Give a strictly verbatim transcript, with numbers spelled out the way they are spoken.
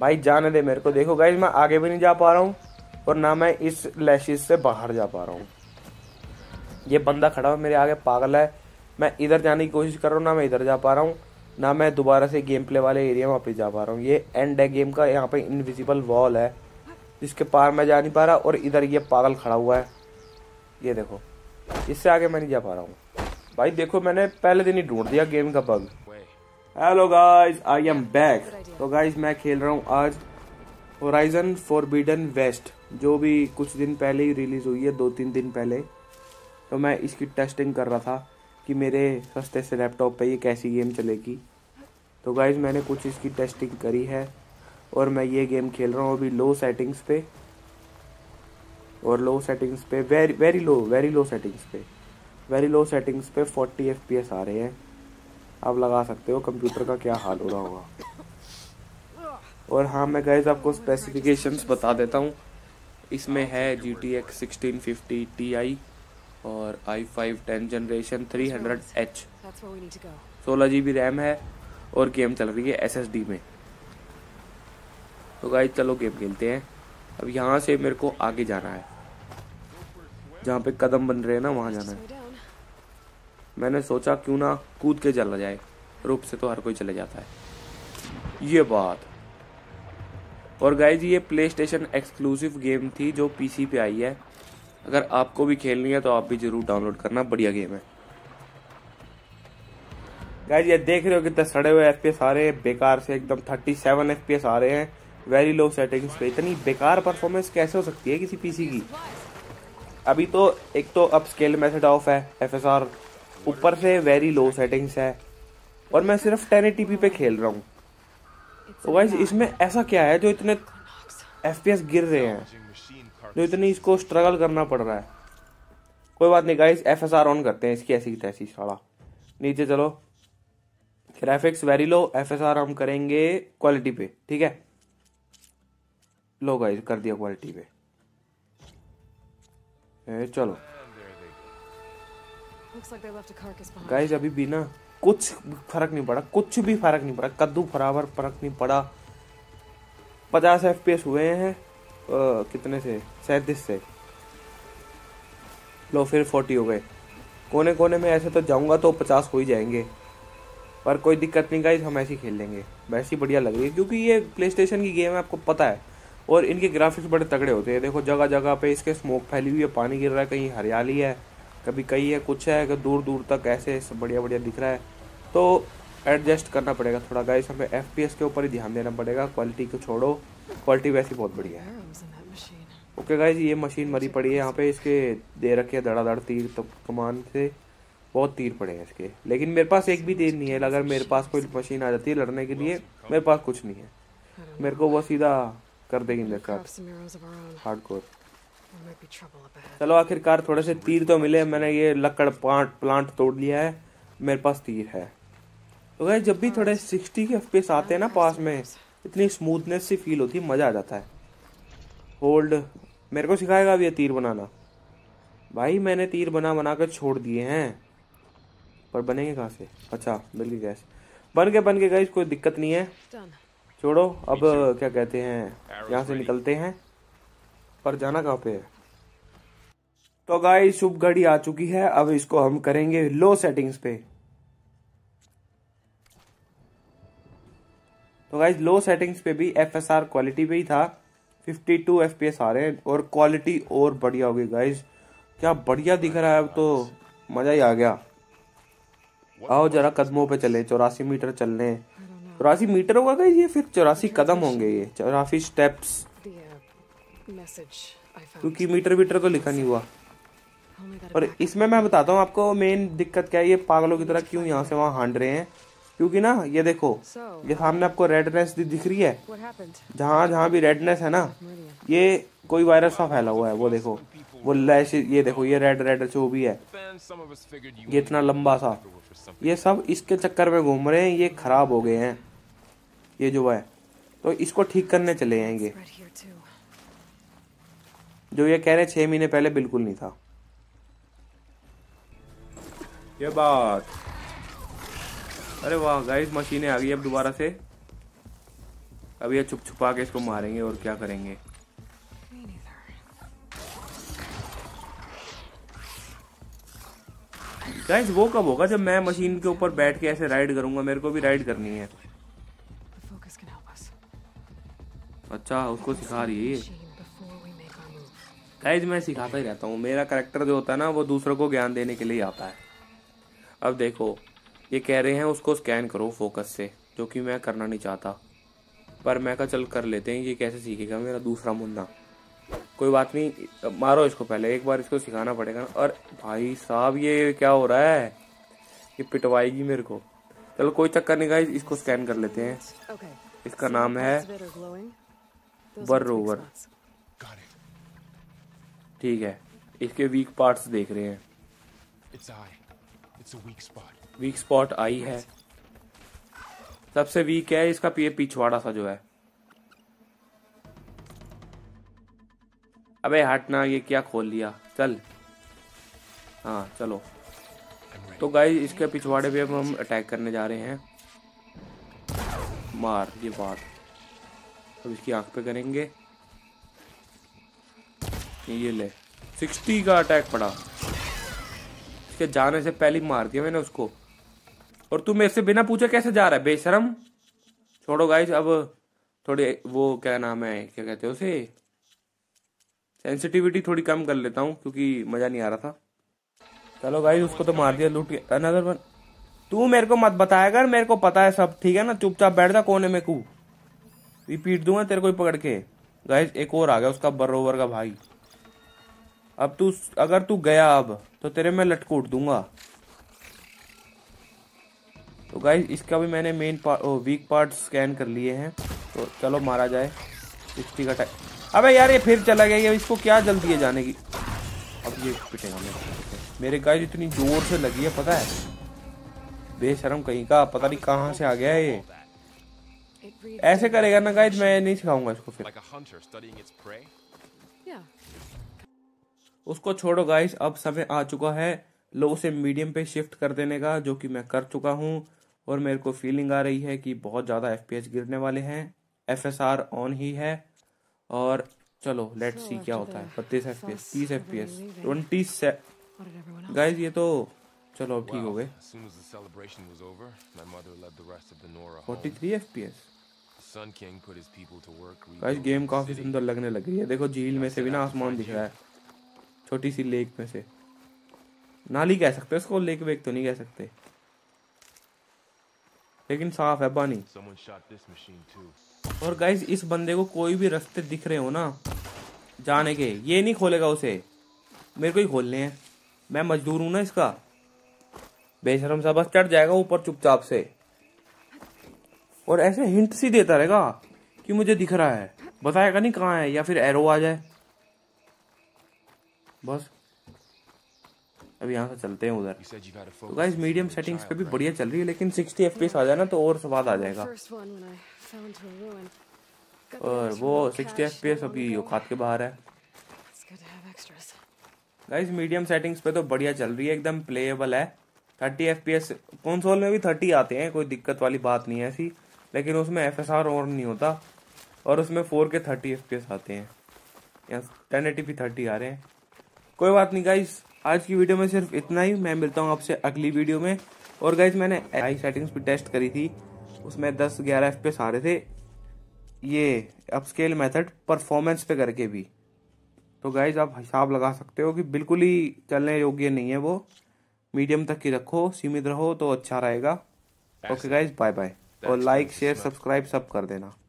भाई जाने दे मेरे को। देखो गाइस मैं आगे भी नहीं जा पा रहा हूँ और ना मैं इस लैशेस से बाहर जा पा रहा हूँ। ये बंदा खड़ा हुआ मेरे आगे पागल है। मैं इधर जाने की कोशिश कर रहा हूँ, ना मैं इधर जा पा रहा हूँ, ना मैं दोबारा से गेम प्ले वाले एरिया में वापस जा पा रहा हूँ। ये एंड है गेम का। यहाँ पे इनविजिबल वॉल है जिसके पार मैं जा नहीं पा रहा और इधर ये पागल खड़ा हुआ है। ये देखो, इससे आगे मैं नहीं जा पा रहा हूँ। भाई देखो मैंने पहले दिन ही ढूंढ दिया गेम का bug. Hello guys, I am back. तो गाइस मैं खेल रहा हूँ आज होराइजन फॉरबिडन वेस्ट, जो भी कुछ दिन पहले ही रिलीज हुई है, दो तीन दिन पहले। तो मैं इसकी टेस्टिंग कर रहा था कि मेरे सस्ते से लैपटॉप पे ये कैसी गेम चलेगी। तो गाइस मैंने कुछ इसकी टेस्टिंग करी है और मैं ये गेम खेल रहा हूँ अभी लो सेटिंग्स पे। और लो सेटिंग्स पे very very low very low settings पे वेरी लो सेटिंग्स पे फोर्टी एफ पी एस आ रहे हैं। आप लगा सकते हो कंप्यूटर का क्या हाल हो रहा होगा। और हाँ मैं गाइस आपको स्पेसिफिकेशंस बता देता हूँ। इसमें है G T X sixteen fifty T I और I five ten generation three hundred H, सोलह जी बी रैम है और गेम चल रही है एस एस डी में। तो गाइस चलो गेम खेलते हैं। अब यहाँ से मेरे को आगे जाना है, जहाँ पे कदम बन रहे हैं ना वहाँ जाना है। मैंने सोचा क्यों ना कूद के चला जाए, रूप से तो हर कोई चले जाता है। ये बात। और गाइज ये प्ले स्टेशन एक्सक्लूसिव गेम थी जो पीसी पे आई है। अगर आपको भी खेलनी है तो आप भी जरूर डाउनलोड करना, बढ़िया गेम है। गाइज ये देख रहे हो कितने सड़े हुए एफपीएस आ रहे हैं, बेकार से एकदम थर्टी सेवन एफपीएस आ रहे हैं वेरी लो सेटिंग्स पे। इतनी बेकार परफॉर्मेंस कैसे हो सकती है किसी पीसी की। अभी तो एक तो अप स्केल मेथड ऑफ है एफएसआर, ऊपर से वेरी लो सेटिंग्स है और मैं सिर्फ टेन एटी पी पे खेल रहा हूँ। तो गाइस इसमें ऐसा क्या है जो इतने एफपीएस गिर रहे हैं, जो इतनी इसको स्ट्रगल करना पड़ रहा है। कोई बात नहीं गाइस, एफएसआर ऑन करते हैं इसकी ऐसी तैसी साला। नीचे चलो, ग्राफिक्स वेरी लो, एफएसआर हम करेंगे क्वालिटी पे, ठीक है। लो गाइस कर दिया क्वालिटी पे। ए, चलो गाइस अभी भी ना कुछ फर्क नहीं पड़ा, कुछ भी फर्क नहीं पड़ा, कद्दू बराबर फर्क नहीं पड़ा। पचास एफपीएस हुए हैं आ, कितने से, सैंतीस से। लो फिर फोर्टी हो गए। कोने कोने में ऐसे तो जाऊंगा तो पचास हो ही जाएंगे, पर कोई दिक्कत नहीं गाइस, हम ऐसे ही खेल लेंगे। वैसी बढ़िया लग रही है क्योंकि ये प्ले स्टेशन की गेम है, आपको पता है। और इनके ग्राफिक्स बड़े तगड़े होते हैं। देखो जगह जगह पे इसके स्मोक फैली हुई है, पानी गिर रहा है, कहीं हरियाली है, कभी कहीं है कुछ है, कि दूर दूर तक ऐसे बढ़िया बढ़िया दिख रहा है। तो एडजस्ट करना पड़ेगा थोड़ा गाइस, हमें एफपीएस के ऊपर ही ध्यान देना पड़ेगा, क्वालिटी को छोड़ो। क्वालिटी वैसी बहुत बढ़िया है। ओके गाइस ये मशीन मरी पड़ी है यहाँ पे, इसके दे रखे है धड़ाधड़ तीर, तो कमान से बहुत तीर पड़े हैं इसके, लेकिन मेरे पास एक भी तीर नहीं है। अगर मेरे पास कोई मशीन आ जाती है लड़ने के लिए, मेरे पास कुछ नहीं है, मेरे को वो सीधा कर देगी मेरे साथ हार्डकोर। चलो आखिरकार थोड़े से तीर तो मिले। मैंने ये लकड़ प्लांट प्लांट तोड़ लिया है, मेरे पास तीर है। तो गाइस जब भी थोड़े सिक्सटी के एफपीएस आते हैं ना पास में, इतनी स्मूथनेस सी फील होती है, मजा आ जाता है। होल्ड मेरे को सिखाएगा अब ये तीर बनाना। भाई मैंने तीर बना बना कर छोड़ दिए हैं, पर बनेंगे कहाँ से। अच्छा मिल गई गैस, बन के बन के गाइस कोई दिक्कत नहीं है, छोड़ो। अब क्या कहते हैं, यहाँ से निकलते हैं। पर जाना कहाँ पे है। तो गाइस शुभ घड़ी आ चुकी है, अब इसको हम करेंगे लो सेटिंग्स पे। तो गाइस लो सेटिंग्स पे भी एफएसआर क्वालिटी पे ही था, फिफ्टी टू एफपीएस आ रहे हैं और क्वालिटी और बढ़िया हो गई गाइस। क्या बढ़िया दिख रहा है, अब तो मजा ही आ गया। आओ जरा कदमों पे चले, चौरासी मीटर चलने। चौरासी मीटर होगा गाइस ये, फिर चौरासी कदम होंगे ये, चौरासी स्टेप्स, क्योंकि मीटर मीटर तो लिखा नहीं हुआ। और इसमें मैं बताता हूँ आपको मेन दिक्कत क्या है, ये पागलों की तरह क्यों यहाँ से वहां हांड रहे हैं। क्योंकि ना ये देखो, ये सामने आपको रेडनेस दिख रही है, जहां जहां भी रेडनेस है ना, ये कोई वायरस सा फैला हुआ है। वो देखो वो लैश, ये देखो ये रेड रेड जो भी है, ये इतना लंबा सा, ये सब इसके चक्कर में घूम रहे हैं, ये खराब हो गए हैं ये जो है। तो इसको ठीक करने चले जाएंगे, जो ये कह रहे छह महीने पहले बिल्कुल नहीं था ये बात। अरे वाह गाइस मशीनें आ गई अब दोबारा से। अब ये छुप छुपा के इसको मारेंगे और क्या करेंगे। गाइस वो कब होगा जब मैं मशीन के ऊपर बैठ के ऐसे राइड करूंगा? मेरे को भी राइड करनी है। अच्छा उसको सिखा रही है। गाइस मैं सिखाता ही रहता हूँ, मेरा कैरेक्टर जो होता है ना वो दूसरों को ज्ञान देने के लिए आता है। अब देखो ये कह रहे हैं उसको स्कैन करो फोकस से, जो कि मैं करना नहीं चाहता, पर मैं का चल कर लेते हैं। ये कैसे सीखेगा मेरा दूसरा मुन्ना? कोई बात नहीं, मारो इसको पहले, एक बार इसको सिखाना पड़ेगा ना। और भाई साहब ये क्या हो रहा है? ये पिटवाएगी मेरे को। चलो कोई चक्कर नहीं गाइस, इसको स्कैन कर लेते हैं। इसका नाम है बर्रोवर। ठीक है, इसके वीक पार्ट्स देख रहे हैं। वीक स्पॉट आई है, सबसे वीक है इसका ये पिछवाड़ा सा जो है। अबे हटना, ये क्या खोल लिया? चल हाँ चलो। तो गाइस इसके पिछवाड़े पे अब हम अटैक करने जा रहे हैं। मार ये बात। अब इसकी आंख पे करेंगे। ये ले साठ का अटैक पड़ा। इसके जाने से पहले ही मार दिया मैंने उसको। और तू मेरे से बिना पूछे कैसे जा रहा है बेशरम? छोड़ो गाइस, अब थोड़ी वो क्या नाम है, क्या कहते हैं उसे, सेंसिटिविटी थोड़ी कम कर लेता हूँ क्योंकि मजा नहीं आ रहा था। चलो गाइस उसको तो मार दिया, लूट के। Another one. तू मेरे को मत बताया कर, मेरे को पता है सब, ठीक है ना? चुपचाप बैठ जा कोने में, कू रिपीट दूंगा तेरे को ही पकड़ के। गाइस एक और आ गया उसका बर्रोवर का भाई। अब तू अगर तू गया अब तो तेरे में लटकूट दूंगा। तो गाइस इसका भी मैंने main part weak part scan कर लिए हैं। तो चलो मारा जाए। सिक्सटी का टाइम। अबे यार ये फिर चला गया, ये इसको क्या जल्दी है जाने की? अब ये पिटेगा मेरे मेरे गाइस इतनी जोर से लगी है, पता है? बेशरम कहीं का, पता नहीं कहाँ से आ गया है ये। ऐसे करेगा ना गाइस, मैं नहीं सिखाऊंगा इसको फिर। उसको छोड़ो गाइस, अब समय आ चुका है लो से मीडियम पे शिफ्ट कर देने का, जो कि मैं कर चुका हूँ। और मेरे को फीलिंग आ रही है कि बहुत ज़्यादा एफपीएस गिरने वाले हैं। एफएसआर ऑन ही है। और चलो लेट्स सी क्या होता है। बत्तीस एफपीएस, तीस एफपीएस, ट्वेंटी से गाइस ये तो चलो ठीक हो गए। तैंतालीस एफपीएस। गाइस गेम काफी सुंदर लगने लग रही है। देखो झील में से भी ना आसमान दिख रहा है, छोटी सी लेक में से। नाली कह सकते हैं इसको, लेक वेक तो नहीं कह सकते, लेकिन साफ है पानी। और गाइस इस बंदे को कोई भी रास्ते दिख रहे हो ना जाने के, ये नहीं खोलेगा उसे, मेरे को ही खोलने हैं। मैं मजदूर हूं ना इसका। बेशरम सा बस चढ़ जाएगा ऊपर चुपचाप से, और ऐसे हिंट सी देता रहेगा कि मुझे दिख रहा है, बताएगा नहीं कहाँ है, या फिर एरो आ जाए बस। अब यहाँ से चलते हैं उधर। तो गाइस मीडियम सेटिंग्स पे भी बढ़िया चल रही है, लेकिन साठ एफपीएस आ जाए ना तो और स्वाद आ जाएगा। और वो साठ एफपीएस अभी औकात के बाहर है। गाइस मीडियम सेटिंग्स पे तो बढ़िया चल रही है, एकदम प्लेएबल है। तीस एफपीएस कंसोल में भी तीस आते हैं, कोई दिक्कत वाली बात नहीं है ऐसी, लेकिन उसमें एफएसआर ऑन नहीं होता। और उसमें फोर के तीस एफपीएस आते हैं, यहाँ टेन एटी पी थर्टी आ रहे हैं। कोई बात नहीं गाइस, आज की वीडियो में सिर्फ इतना ही। मैं मिलता हूँ आपसे अगली वीडियो में। और गाइस मैंने हाई सेटिंग्स भी टेस्ट करी थी, उसमें दस ग्यारह एफपीएस आ रहे थे, ये अपस्केल मेथड परफॉर्मेंस पे करके भी। तो गाइज आप हिसाब लगा सकते हो कि बिल्कुल ही चलने योग्य नहीं है वो। मीडियम तक ही रखो, सीमित रहो तो अच्छा रहेगा। Okay guys, bye bye. और लाइक शेयर सब्सक्राइब सब कर देना।